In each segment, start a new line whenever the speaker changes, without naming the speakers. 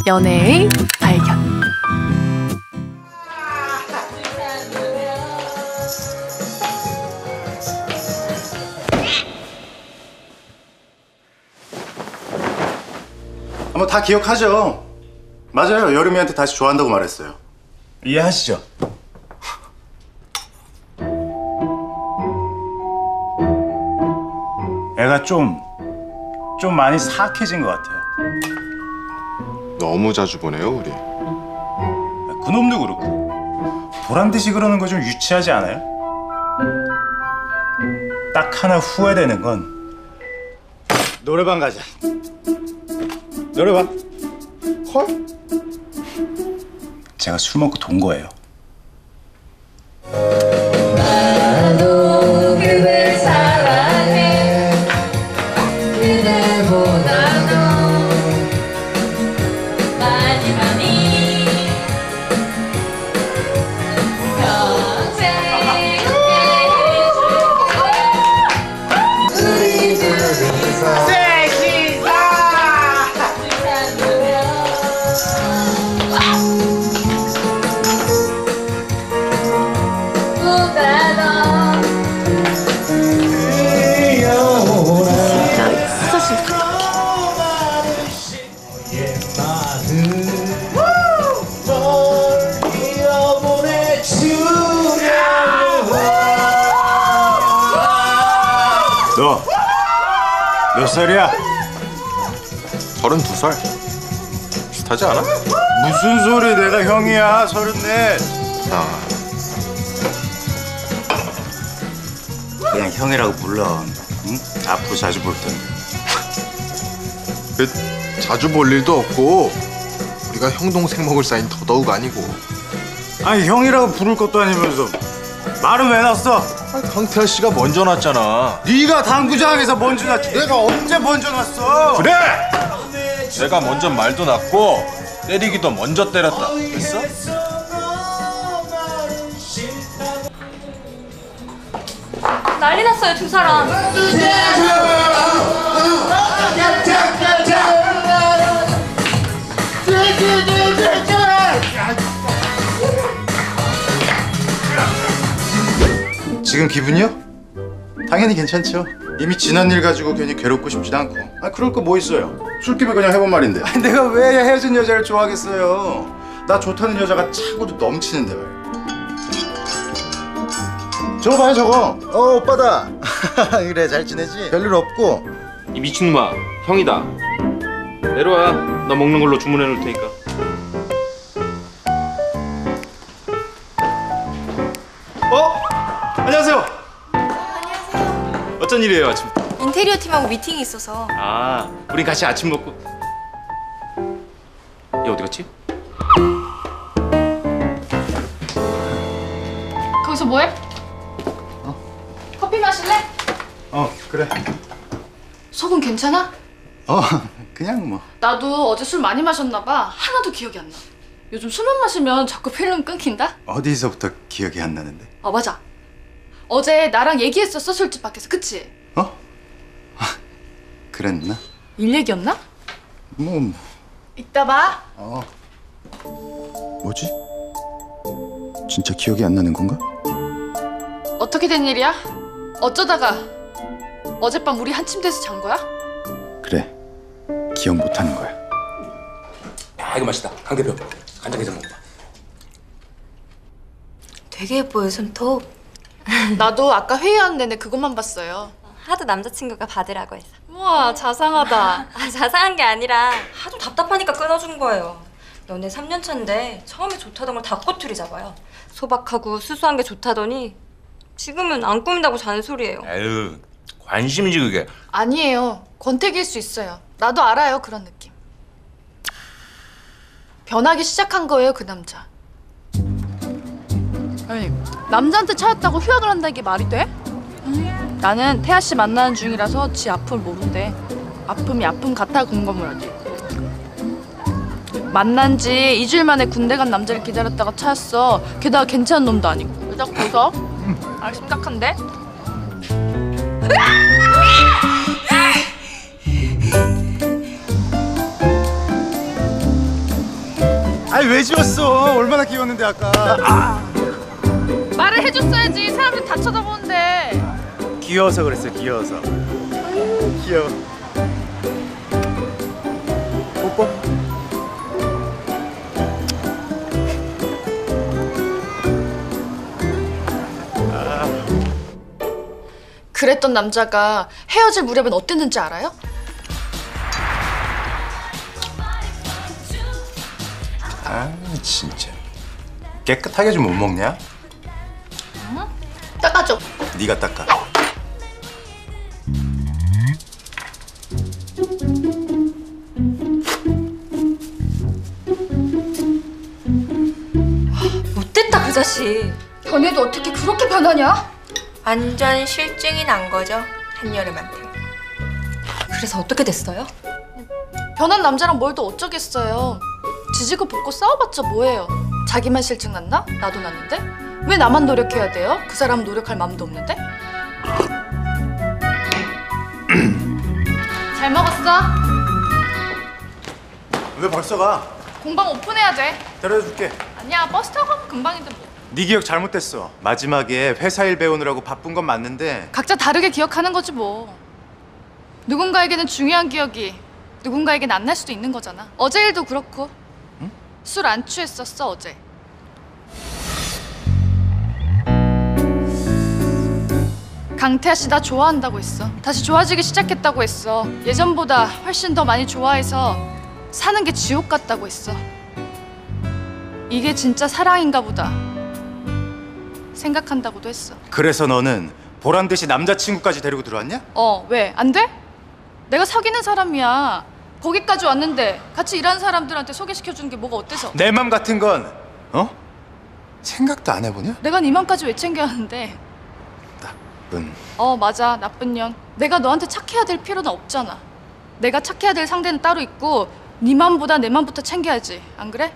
연애의 발견.
뭐 다 기억하죠. 맞아요. 여름이한테 다시 좋아한다고 말했어요. 이해하시죠? 애가 좀 많이 사악해진 것 같아요.
너무 자주 보네요, 우리.
그놈도 그렇고 보란듯이 그러는 거 좀 유치하지 않아요? 딱 하나 후회되는 건 노래방 가자. 노래방. 헐? 제가 술 먹고 돈 거예요.
나도 그댈 사랑해. 그대보다도 많이 평생 우리 둘이서
너 몇 살이야?
32살. 비슷하지 않아?
무슨 소리? 내가 형이야. 34.
아,
그냥 형이라고 불러. 응? 앞으로 자주 볼 텐데.
그 자주 볼 일도 없고 우리가 형 동생 먹을 사이는 더더욱 아니고.
아니 형이라고 부를 것도 아니면서 말은 왜 났어?
강태하 씨가 먼저 났잖아.
네가 당구장에서 먼저 났지. 내가 언제 먼저 났어?
그래! 내가 먼저 말도 났고 때리기도 먼저 때렸다. 됐어?
난리 났어요, 두 사람.
지금 기분이요? 당연히 괜찮죠. 이미 지난 일 가지고 괜히 괴롭고 싶지도 않고. 아 그럴 거 뭐 있어요. 술김에 그냥 해본 말인데. 아니, 내가 왜 헤어진 여자를 좋아하겠어요. 나 좋다는 여자가 차고도 넘치는데 말이야. 저거 봐요 저거. 오빠다. 그래 잘 지내지? 별일 없고.
이 미친놈아, 형이다. 내려와. 나 먹는 걸로 주문해 놓을 테니까.
안녕하세요.
안녕하세요.
어쩐 일이에요, 아침?
인테리어 팀하고 미팅이 있어서.
아, 우리 같이 아침 먹고. 얘 어디 갔지?
거기서 뭐해? 커피 마실래?
그래.
속은 괜찮아?
그냥 뭐.
나도 어제 술 많이 마셨나 봐. 하나도 기억이 안 나. 요즘 술만 마시면 자꾸 필름 끊긴다?
어디서부터 기억이 안 나는데?
맞아. 어제 나랑 얘기했었어, 술집 밖에서. 그치?
그랬나?
일 얘기였나?
뭐.
이따 봐.
뭐지? 진짜 기억이 안 나는 건가?
어떻게 된 일이야? 어쩌다가 어젯밤 우리 한 침대에서 잔 거야?
그래. 기억 못 하는 거야.
야, 이거 맛있다. 강 대표, 간장게장 먹어봐.
되게 예뻐요, 손톱.
나도 아까 회의하는 내내 그것만 봤어요.
하도 남자친구가 받으라고 해서.
우와, 자상하다.
자상한 게 아니라 하도 답답하니까 끊어준 거예요. 연애 3년 차인데 처음에 좋다던 걸 다 꼬투리 잡아요. 소박하고 수수한 게 좋다더니 지금은 안 꾸민다고 잔소리예요.
에휴, 관심이지 그게.
아니에요. 권태기일 수 있어요. 나도 알아요, 그런 느낌. 변하기 시작한 거예요, 그 남자. 아니, 남자한테 차였다고 휴학을 한다는 게 말이 돼? 나는 태아 씨 만나는 중이라서 지 아픔을 모른대. 아픔이 아픔 같아 궁금해하지. 만난 지 2주일 만에 군대 간 남자를 기다렸다가 차였어. 게다가 괜찮은 놈도 아니고. 왜 자꾸 웃어? 아, 심각한데?
아니 왜 지웠어? 얼마나 귀여웠는데 아까.
말을 해줬어야지. 사람들 다 쳐다보는데.
귀여워서 그랬어. 귀여워서. 귀여워. 뽀뽀.
그랬던 남자가 헤어질 무렵엔 어땠는지 알아요?
아 진짜. 깨끗하게 좀 못 먹냐?
닦아줘.
네가 닦아.
못됐다 그 자식.
변해도 어떻게 그렇게 변하냐?
완전 실증이 난 거죠, 한여름한테.
그래서 어떻게 됐어요?
변한 남자랑 뭘 더 어쩌겠어요. 지지고 볶고 싸워봤자 뭐예요. 자기만 실증 났나? 나도 났는데? 왜 나만 노력해야 돼요? 그 사람은 노력할 마음도 없는데? 잘 먹었어?
왜 벌써 가?
공방 오픈해야 돼.
데려다 줄게.
아니야, 버스 타고 가면 금방인데 뭐.
네 기억 잘못됐어. 마지막에 회사 일 배우느라고 바쁜 건 맞는데
각자 다르게 기억하는 거지 뭐. 누군가에게는 중요한 기억이 누군가에게는 안 날 수도 있는 거잖아. 어제 일도 그렇고. 술 안 취했었어 어제. 강태아 씨 나 좋아한다고 했어. 다시 좋아지기 시작했다고 했어. 예전보다 훨씬 더 많이 좋아해서 사는 게 지옥 같다고 했어. 이게 진짜 사랑인가 보다 생각한다고도 했어.
그래서 너는 보란 듯이 남자친구까지 데리고 들어왔냐?
왜? 안 돼? 내가 사귀는 사람이야. 거기까지 왔는데 같이 일하는 사람들한테 소개시켜주는 게 뭐가 어때서?
내 맘 같은 건 생각도 안 해보냐?
내가 네 맘까지 왜 챙겨야 하는데?
나쁜.
맞아. 나쁜 년. 내가 너한테 착해야 될 필요는 없잖아. 내가 착해야 될 상대는 따로 있고 네 맘보다 내 맘부터 챙겨야지. 안 그래?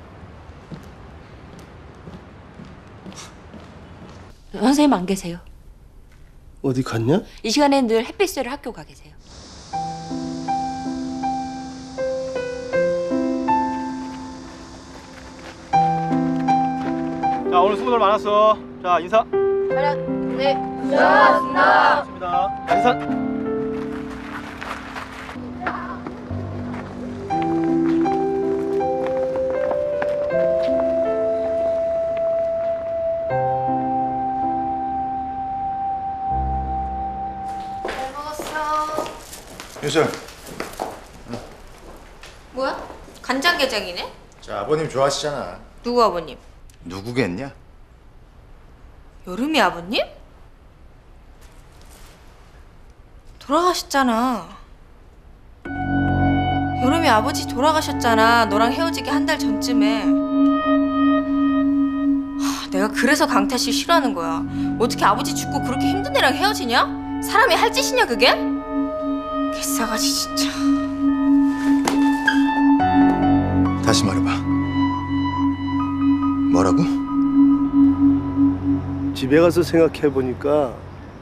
선생님 안 계세요.
어디 갔냐?
이 시간에 늘 햇빛 쐬러 학교 가 계세요.
자, 오늘 수고들 많았어. 자, 인사.
네.
고맙습니다. 자, 인사.
유설.
뭐야? 간장게장이네?
자, 아버님 좋아하시잖아.
누구 아버님?
누구겠냐?
여름이 아버님? 돌아가셨잖아. 여름이 아버지 돌아가셨잖아. 너랑 헤어지기 한 달 전쯤에. 내가 그래서 강태 씨 싫어하는 거야. 어떻게 아버지 죽고 그렇게 힘든 애랑 헤어지냐? 사람이 할 짓이냐 그게? 개싸가지 진짜.
다시 말해봐. 뭐라고?
집에 가서 생각해 보니까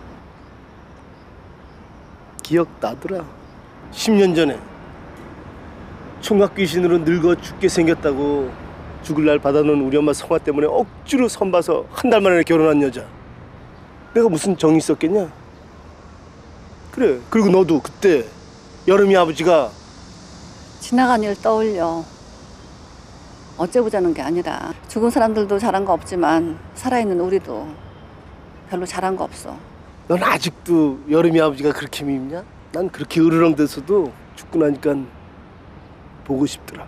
기억 나더라. 10년 전에 총각 귀신으로 늙어 죽게 생겼다고 죽을 날 받아놓은 우리 엄마 성화 때문에 억지로 선봐서 한 달 만에 결혼한 여자. 내가 무슨 정이 있었겠냐? 그래. 그리고 너도 그때 여름이 아버지가
지나간 일 떠올려. 어째보자는 게 아니라 죽은 사람들도 잘한 거 없지만 살아있는 우리도 별로 잘한 거 없어.
넌 아직도 여름이 아버지가 그렇게 밉냐? 난 그렇게 으르렁대서도 죽고 나니까 보고 싶더라.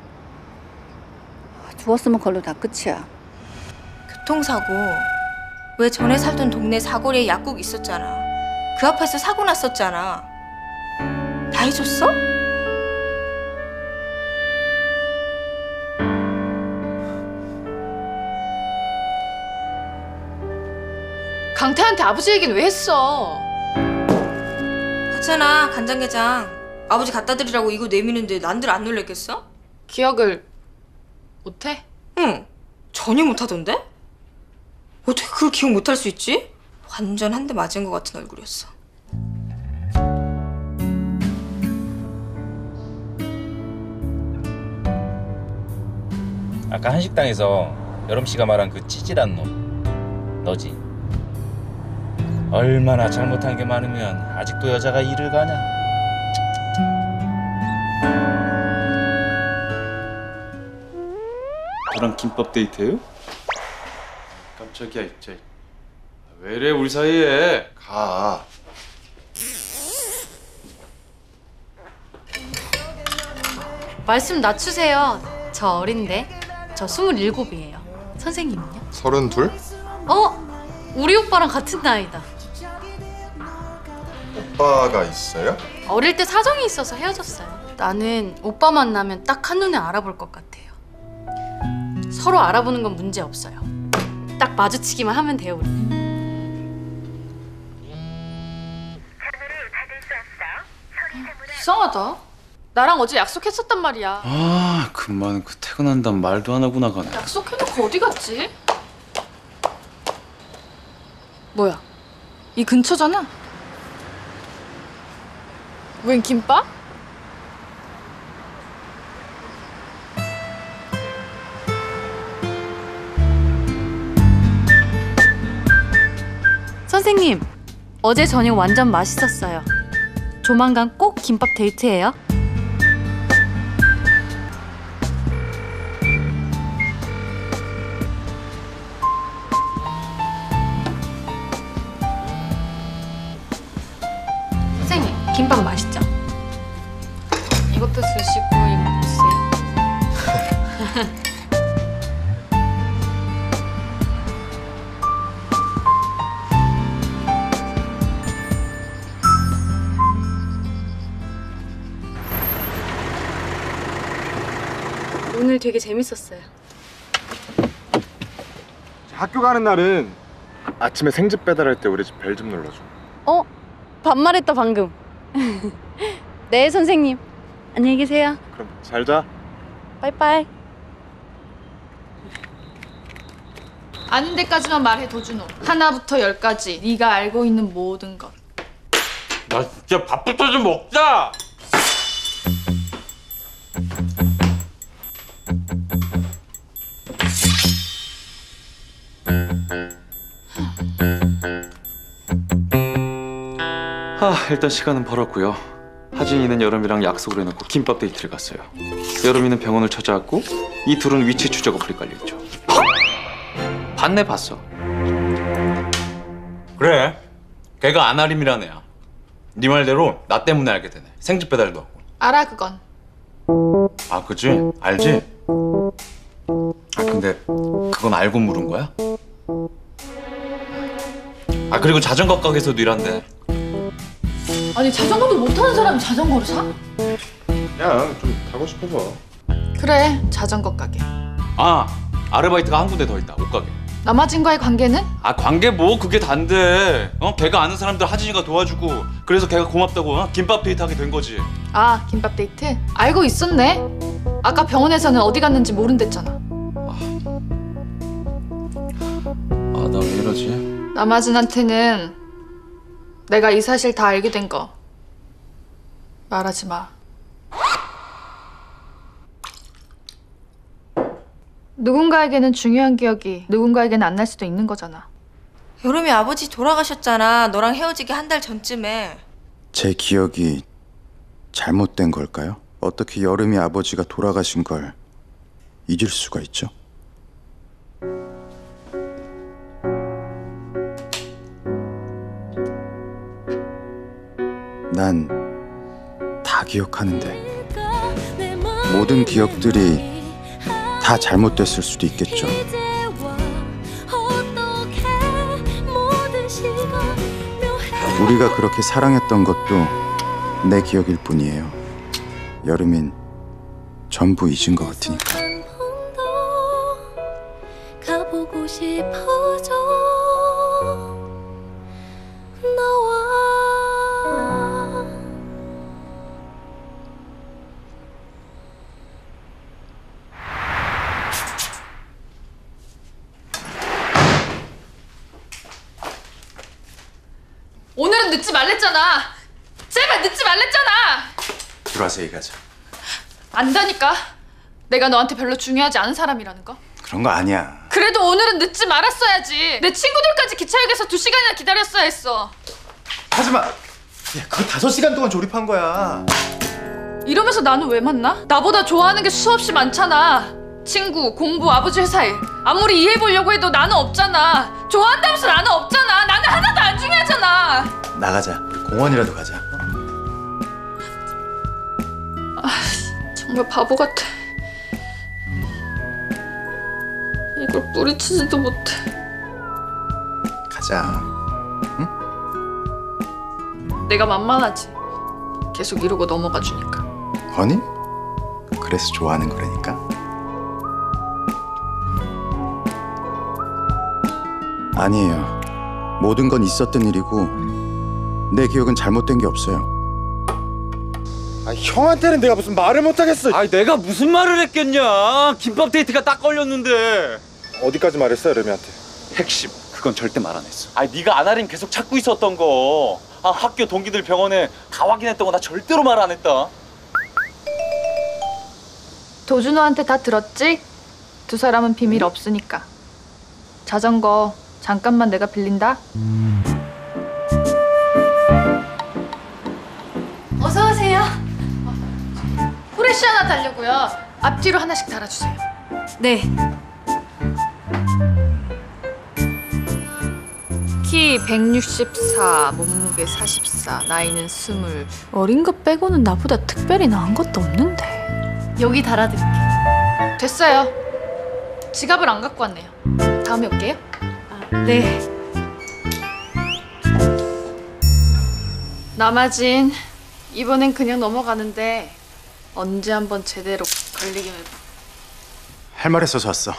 죽었으면 그걸로 다 끝이야.
교통사고. 왜 전에 살던 동네 사거리에 약국 있었잖아. 그 앞에서 사고 났었잖아. 다 해줬어?
강태한테 아버지 얘기는 왜 했어?
하잖아 간장게장. 아버지 갖다 드리라고 이거 내미는데 난들 안 놀랬겠어?
기억을 못해?
응. 전혀 못하던데? 어떻게 그걸 기억 못할 수 있지? 완전 한 대 맞은 것 같은 얼굴이었어.
아까 한식당에서 여름 씨가 말한 그 찌질한 놈 너지? 얼마나 잘못한 게 많으면 아직도 여자가 이를 가냐?
저랑 김밥 데이트해요? 깜짝이야 진짜. 왜래 우리 사이에?
가.
말씀 낮추세요. 저 어린데. 저 27이에요. 선생님은요?
32?
우리 오빠랑 같은 나이다.
오빠가 있어요?
어릴 때 사정이 있어서 헤어졌어요. 나는 오빠 만나면 딱 한눈에 알아볼 것 같아요. 서로 알아보는 건 문제 없어요. 딱 마주치기만 하면 돼요, 우리.
이상하다. 나랑 어제 약속했었단 말이야.
아 금방 그 퇴근한다는 말도 안 하고 나가네.
약속해놓고 어디 갔지? 뭐야? 이 근처잖아. 웬 김밥?
선생님, 어제 저녁 완전 맛있었어요. 조만간 꼭 김밥 데이트해요. 선생님, 김밥 맛있죠?
이것도 드시고 이거 드세요.
오늘 되게 재밌었어요.
학교 가는 날은 아침에 생즙 배달할 때 우리 집 벨 좀 눌러줘.
반말했다 방금. 네, 선생님. 안녕히 계세요.
그럼 잘 자.
빠이빠이.
아는 데까지만 말해, 도준호. 하나부터 열까지 네가 알고 있는 모든 것.
나 진짜 밥부터 좀 먹자.
일단 시간은 벌었고요. 하진이는 여름이랑 약속을 해놓고 김밥 데이트를 갔어요. 여름이는 병원을 찾아왔고 이 둘은 위치 추적 어플이 깔려있죠. 봤네 봤어. 그래 걔가 안아림이란 애야. 네 말대로 나 때문에 알게 되네. 생집 배달도 하고.
알아, 그건.
아 그치? 알지? 아 근데 그건 알고 물은 거야? 아 그리고 자전거 가게에서도 일한대.
아니, 자전거도 못 타는 사람이 자전거를 사?
야, 좀 타고 싶어서.
그래, 자전거 가게.
아 아르바이트가 한 군데 더 있다. 옷가게.
남아진과의 관계는?
아 관계 뭐 그게 단데. 걔가 아는 사람들 하진이가 도와주고 그래서 걔가 고맙다고 김밥 데이트 하게 된 거지.
아, 김밥 데이트? 알고 있었네. 아까 병원에서는 어디 갔는지 모른댔잖아.
아 나 왜 이러지?
남아진한테는 내가 이 사실 다 알게 된 거 말하지 마. 누군가에게는 중요한 기억이 누군가에게는 안 날 수도 있는 거잖아.
여름이 아버지 돌아가셨잖아. 너랑 헤어지기 한 달 전쯤에.
제 기억이 잘못된 걸까요? 어떻게 여름이 아버지가 돌아가신 걸 잊을 수가 있죠? 난 다 기억하는데 모든 기억들이 다 잘못됐을 수도 있겠죠. 우리가 그렇게 사랑했던 것도 내 기억일 뿐이에요. 여름인 전부 잊은 것 같으니까.
가보고 싶어져 너와.
오늘은 늦지 말랬잖아. 제발 늦지 말랬잖아.
들어와서 얘기하자.
안다니까. 내가 너한테 별로 중요하지 않은 사람이라는 거?
그런 거 아니야.
그래도 오늘은 늦지 말았어야지. 내 친구들까지 기차역에서 2시간이나 기다렸어야 했어.
하지마. 야, 그거 5시간 동안 조립한 거야.
이러면서 나는 왜 만나? 나보다 좋아하는 게 수없이 많잖아. 친구, 공부, 아버지 회사 일. 아무리 이해해보려고 해도 나는 없잖아. 좋아한다면서 나는 없잖아. 나는 하나도 안 중요하잖아.
나가자. 우리 공원이라도 가자.
정말 바보 같아. 이걸 뿌리치지도 못해.
가자.
내가 만만하지. 계속 이러고 넘어가 주니까.
아니? 그래서 좋아하는 거라니까. 아니에요. 모든 건 있었던 일이고 내 기억은 잘못된 게 없어요.
아, 형한테는 내가 무슨 말을 못하겠어.
아, 내가 무슨 말을 했겠냐. 김밥 데이트가 딱 걸렸는데.
어디까지 말했어, 여름이한테?
핵심, 그건 절대 말 안 했어. 아, 네가 아나림 계속 찾고 있었던 거. 아, 학교 동기들 병원에 다 확인했던 거 나 절대로 말 안 했다.
도준호한테 다 들었지? 두 사람은 비밀 없으니까. 자전거 잠깐만 내가 빌린다. 어서 오세요. 후레쉬 하나 달려고요. 앞뒤로 하나씩 달아주세요.
네. 키 164, 몸무게 44, 나이는 20. 어린 것 빼고는 나보다 특별히 나은 것도 없는데.
여기 달아드릴게. 됐어요. 지갑을 안 갖고 왔네요. 다음에 올게요.
네.
남아진 이번엔 그냥 넘어가는데 언제 한번 제대로 걸리기만 해봐.
할 말 있어서 왔어.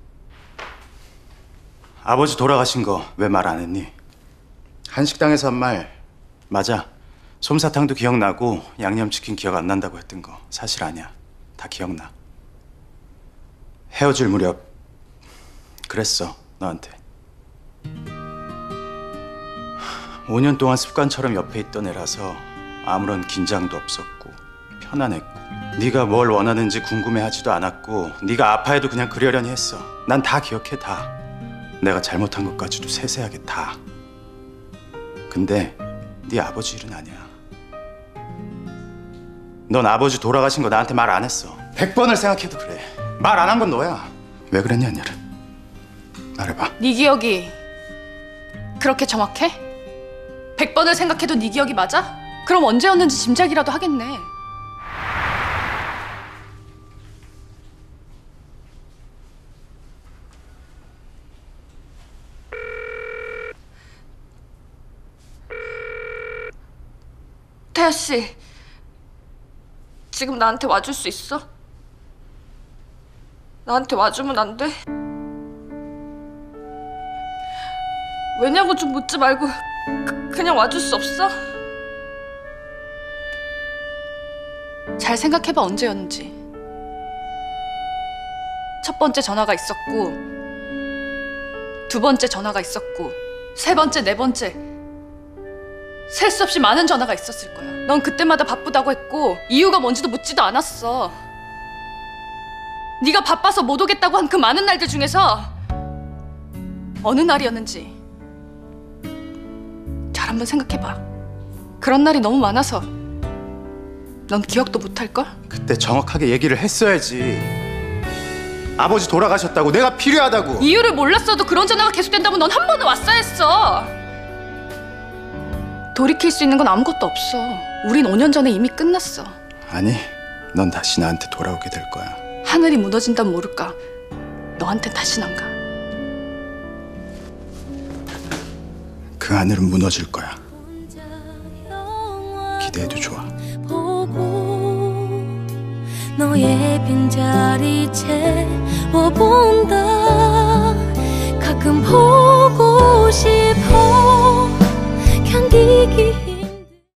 아버지 돌아가신 거 왜 말 안 했니? 한식당에서 한 말 맞아. 솜사탕도 기억나고 양념치킨 기억 안 난다고 했던 거 사실 아니야. 다 기억나. 헤어질 무렵 그랬어 너한테. 5년 동안 습관처럼 옆에 있던 애라서 아무런 긴장도 없었고 편안했고 네가 뭘 원하는지 궁금해하지도 않았고 네가 아파해도 그냥 그러려니 했어. 난 다 기억해 다. 내가 잘못한 것까지도 세세하게 다. 근데 네 아버지 일은 아니야. 넌 아버지 돌아가신 거 나한테 말 안 했어. 100번을 생각해도 그래. 말 안 한 건 너야. 왜 그랬냐 얘를. 말해봐.
네 기억이 그렇게 정확해? 100번을 생각해도 네 기억이 맞아? 그럼 언제였는지 짐작이라도 하겠네. 태아 씨, 지금 나한테 와줄 수 있어? 나한테 와주면 안 돼? 왜냐고 좀 묻지 말고 그냥 와줄 수 없어? 잘 생각해봐 언제였는지. 첫 번째 전화가 있었고, 두 번째 전화가 있었고, 세 번째, 네 번째, 셀 수 없이 많은 전화가 있었을 거야. 넌 그때마다 바쁘다고 했고 이유가 뭔지도 묻지도 않았어. 네가 바빠서 못 오겠다고 한 그 많은 날들 중에서 어느 날이었는지 잘 한번 생각해봐. 그런 날이 너무 많아서 넌 기억도 못할걸?
그때 정확하게 얘기를 했어야지. 아버지 돌아가셨다고, 내가 필요하다고.
이유를 몰랐어도 그런 전화가 계속된다면 넌 한 번은 왔어야 했어. 돌이킬 수 있는 건 아무것도 없어. 우린 5년 전에 이미 끝났어.
아니, 넌 다시 나한테 돌아오게 될 거야.
하늘이 무너진다면 모를까. 너한텐 다신 안 가.
그 하늘은 무너질 거야. 기대해도 좋아.
보고 너의 빈자리 채워본다. 가끔 보고 싶어 견디기